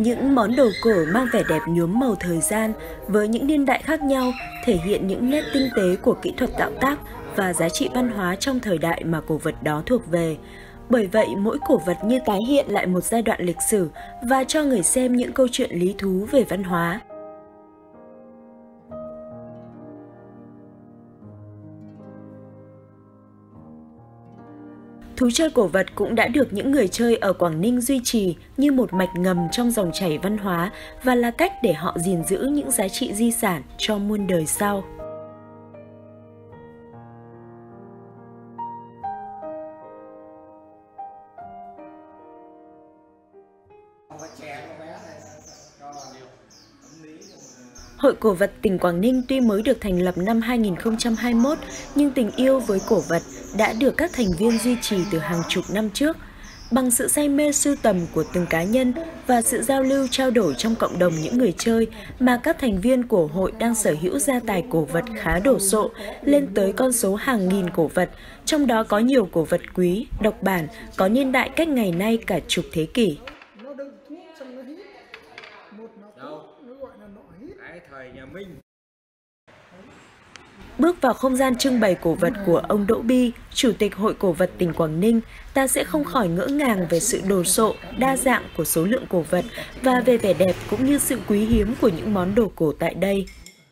Những món đồ cổ mang vẻ đẹp nhuốm màu thời gian với những niên đại khác nhau, thể hiện những nét tinh tế của kỹ thuật tạo tác và giá trị văn hóa trong thời đại mà cổ vật đó thuộc về. Bởi vậy, mỗi cổ vật như tái hiện lại một giai đoạn lịch sử và cho người xem những câu chuyện lý thú về văn hóa. Thú chơi cổ vật cũng đã được những người chơi ở Quảng Ninh duy trì như một mạch ngầm trong dòng chảy văn hóa và là cách để họ gìn giữ những giá trị di sản cho muôn đời sau. Hội Cổ vật tỉnh Quảng Ninh tuy mới được thành lập năm 2021, nhưng tình yêu với cổ vật đã được các thành viên duy trì từ hàng chục năm trước. Bằng sự say mê sưu tầm của từng cá nhân và sự giao lưu trao đổi trong cộng đồng những người chơi mà các thành viên của hội đang sở hữu gia tài cổ vật khá đồ sộ, lên tới con số hàng nghìn cổ vật, trong đó có nhiều cổ vật quý, độc bản, có niên đại cách ngày nay cả chục thế kỷ. Bước vào không gian trưng bày cổ vật của ông Đỗ Bi, Chủ tịch Hội Cổ vật tỉnh Quảng Ninh, ta sẽ không khỏi ngỡ ngàng về sự đồ sộ, đa dạng của số lượng cổ vật và về vẻ đẹp cũng như sự quý hiếm của những món đồ cổ tại đây.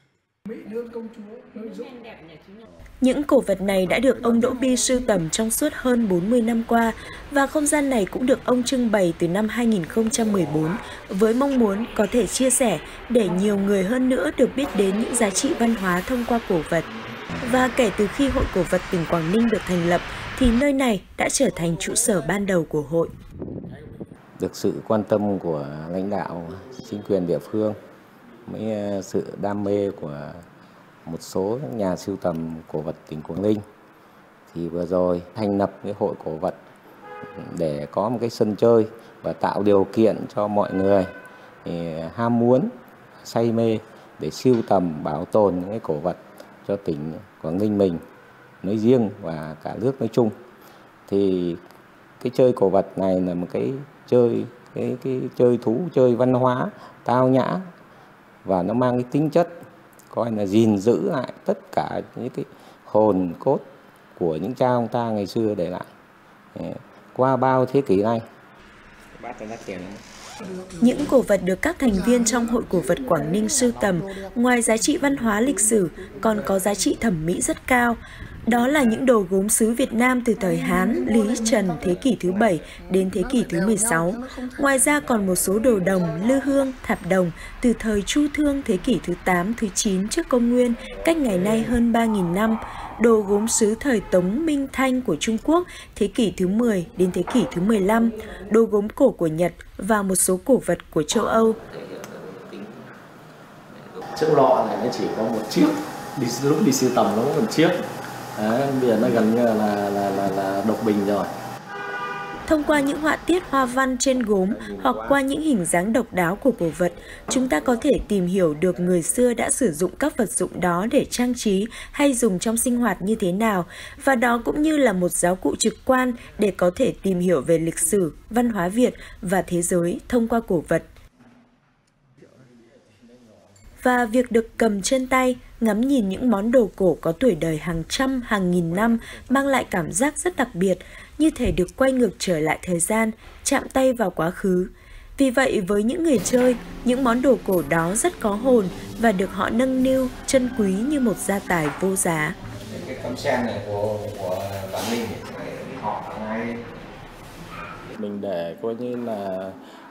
Những cổ vật này đã được ông Đỗ Bi sưu tầm trong suốt hơn 40 năm qua và không gian này cũng được ông trưng bày từ năm 2014 với mong muốn có thể chia sẻ để nhiều người hơn nữa được biết đến những giá trị văn hóa thông qua cổ vật. Và kể từ khi Hội Cổ vật tỉnh Quảng Ninh được thành lập thì nơi này đã trở thành trụ sở ban đầu của hội. Được sự quan tâm của lãnh đạo chính quyền địa phương, với sự đam mê của một số nhà sưu tầm cổ vật tỉnh Quảng Ninh thì vừa rồi thành lập cái hội cổ vật để có một cái sân chơi và tạo điều kiện cho mọi người ham muốn, say mê để sưu tầm, bảo tồn những cái cổ vật cho tỉnh Quảng Ninh mình nói riêng và cả nước nói chung. Thì cái chơi cổ vật này là một cái chơi thú, chơi văn hóa tao nhã và nó mang cái tính chất coi là gìn giữ lại tất cả những cái hồn cốt của những cha ông ta ngày xưa để lại qua bao thế kỷ nay. Những cổ vật được các thành viên trong Hội Cổ vật Quảng Ninh sưu tầm, ngoài giá trị văn hóa lịch sử, còn có giá trị thẩm mỹ rất cao. Đó là những đồ gốm sứ Việt Nam từ thời Hán, Lý, Trần, thế kỷ thứ 7 đến thế kỷ thứ 16. Ngoài ra còn một số đồ đồng, lư hương, thạp đồng từ thời Chu Thương, thế kỷ thứ 8, thứ 9 trước công nguyên, cách ngày nay hơn 3.000 năm. Đồ gốm sứ thời Tống, Minh, Thanh của Trung Quốc, thế kỷ thứ 10 đến thế kỷ thứ 15. Đồ gốm cổ của Nhật và một số cổ vật của châu Âu. Chiếc lọ này nó chỉ có một chiếc, lúc đi sưu tầm nó có một chiếc. Đấy, bây giờ nó gần như là độc bình rồi. Thông qua những họa tiết hoa văn trên gốm hoặc qua những hình dáng độc đáo của cổ vật, chúng ta có thể tìm hiểu được người xưa đã sử dụng các vật dụng đó để trang trí hay dùng trong sinh hoạt như thế nào, và đó cũng như là một giáo cụ trực quan để có thể tìm hiểu về lịch sử, văn hóa Việt và thế giới thông qua cổ vật. Và việc được cầm trên tay, ngắm nhìn những món đồ cổ có tuổi đời hàng trăm, hàng nghìn năm mang lại cảm giác rất đặc biệt, như thể được quay ngược trở lại thời gian, chạm tay vào quá khứ. Vì vậy, với những người chơi, những món đồ cổ đó rất có hồn và được họ nâng niu, trân quý như một gia tài vô giá. Cái tấm sen này của Quảng Ninh họ ngay mình để coi như là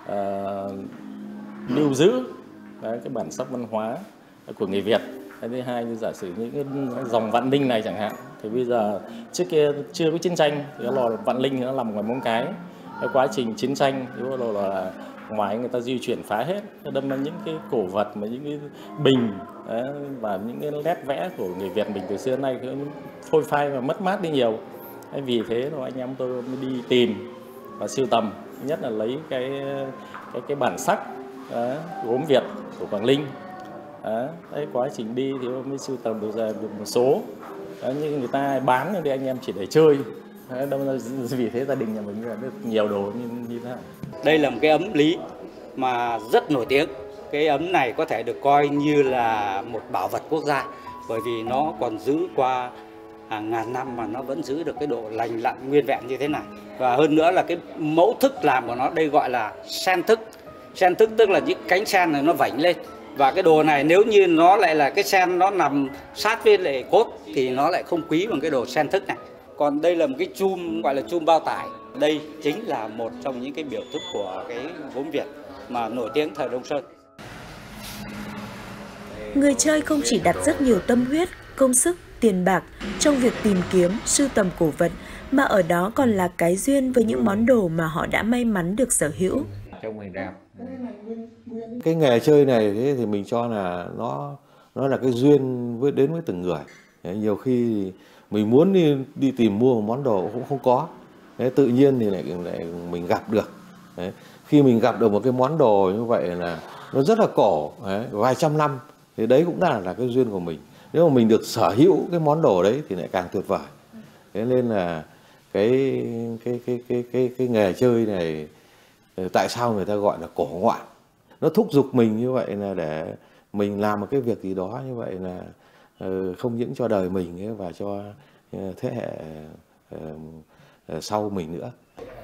lưu giữ cái bản sắc văn hóa của người Việt. Cái thứ hai như giả sử những cái dòng Vạn Ninh này chẳng hạn, thì bây giờ trước kia chưa có chiến tranh thì cái lò Vạn Ninh nó nằm ngoài Móng Cái. Cái quá trình chiến tranh thì là ngoài người ta di chuyển phá hết, đâm ra những cái cổ vật mà những cái bình và những cái nét vẽ của người Việt mình từ xưa đến nay nó phôi phai và mất mát đi nhiều. Vì thế rồi anh em tôi mới đi tìm và sưu tầm, nhất là lấy cái bản sắc gốm Việt của Quảng Ninh. Đấy, quá trình đi thì mới sưu tầm được một số. Nhưng người ta bán thì anh em chỉ để chơi. Vì thế gia đình nhà mình được nhiều đồ như thế này. Đây là một cái ấm lý mà rất nổi tiếng. Cái ấm này có thể được coi như là một bảo vật quốc gia, bởi vì nó còn giữ qua hàng ngàn năm mà nó vẫn giữ được cái độ lành lặn nguyên vẹn như thế này. Và hơn nữa là cái mẫu thức làm của nó đây gọi là sen thức. Sen thức tức là những cánh sen này nó vảnh lên. Và cái đồ này nếu như nó lại là cái sen nó nằm sát với lại cốt thì nó lại không quý bằng cái đồ sen thức này. Còn đây là một cái chum gọi là chum bao tải. Đây chính là một trong những cái biểu thức của cái gốm Việt mà nổi tiếng thời Đông Sơn. Người chơi không chỉ đặt rất nhiều tâm huyết, công sức, tiền bạc trong việc tìm kiếm, sưu tầm cổ vật, mà ở đó còn là cái duyên với những món đồ mà họ đã may mắn được sở hữu. Cái nghề chơi này thì mình cho là nó là cái duyên đến với từng người. Nhiều khi mình muốn đi tìm mua một món đồ cũng không có. Tự nhiên thì lại mình gặp được. Khi mình gặp được một cái món đồ như vậy là nó rất là cổ, vài trăm năm, thì đấy cũng là cái duyên của mình. Nếu mà mình được sở hữu cái món đồ đấy thì lại càng tuyệt vời. Thế nên là cái nghề chơi này tại sao người ta gọi là cổ ngoạn? Nó thúc giục mình như vậy là để mình làm một cái việc gì đó như vậy là không những cho đời mình ấy, và cho thế hệ sau mình nữa.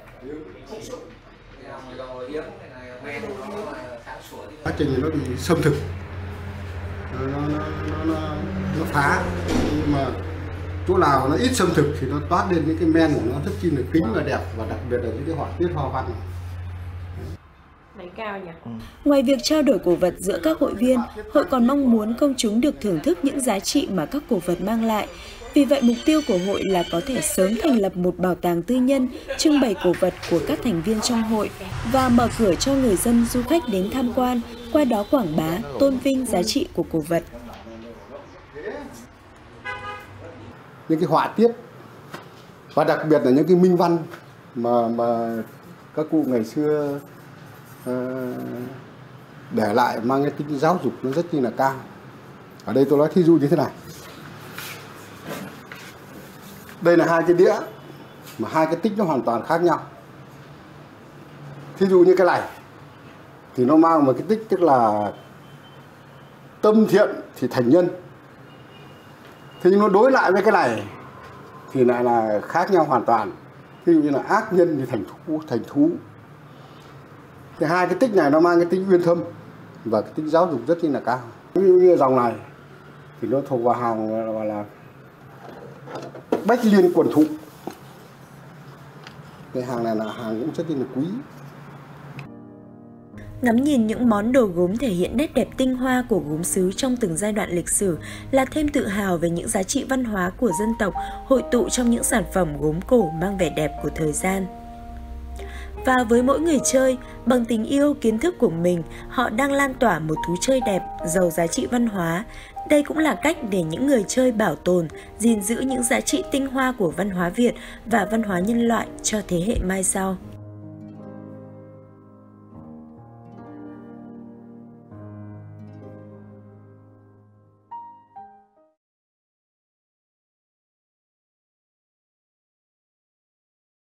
Quá trình nó bị xâm thực, nó phá, nhưng mà chỗ nào nó ít xâm thực thì nó toát lên những cái men của nó rất chi là kính và đẹp, và đặc biệt là những cái họa tiết hoa văn. Ngoài việc trao đổi cổ vật giữa các hội viên, hội còn mong muốn công chúng được thưởng thức những giá trị mà các cổ vật mang lại. Vì vậy, mục tiêu của hội là có thể sớm thành lập một bảo tàng tư nhân, trưng bày cổ vật của các thành viên trong hội và mở cửa cho người dân du khách đến tham quan, qua đó quảng bá, tôn vinh giá trị của cổ vật. Những cái họa tiết và đặc biệt là những cái minh văn mà các cụ ngày xưa để lại mang cái tính giáo dục nó rất là cao. Ở đây tôi nói thí dụ như thế này. Đây là hai cái đĩa mà hai cái tích nó hoàn toàn khác nhau. Thí dụ như cái này thì nó mang một cái tích tức là tâm thiện thì thành nhân. Thế nhưng nó đối lại với cái này thì lại là khác nhau hoàn toàn. Thí dụ như là ác nhân thì thành thú. Thì hai cái tích này nó mang cái tính uyên thâm và cái tính giáo dục rất là cao. Ví dụ như dòng này thì nó thuộc vào hàng gọi là Bách Liên Quần Thụ. Cái hàng này là hàng cũng rất là quý. Ngắm nhìn những món đồ gốm thể hiện nét đẹp tinh hoa của gốm sứ trong từng giai đoạn lịch sử là thêm tự hào về những giá trị văn hóa của dân tộc hội tụ trong những sản phẩm gốm cổ mang vẻ đẹp của thời gian. Và với mỗi người chơi, bằng tình yêu, kiến thức của mình, họ đang lan tỏa một thú chơi đẹp, giàu giá trị văn hóa. Đây cũng là cách để những người chơi bảo tồn, gìn giữ những giá trị tinh hoa của văn hóa Việt và văn hóa nhân loại cho thế hệ mai sau.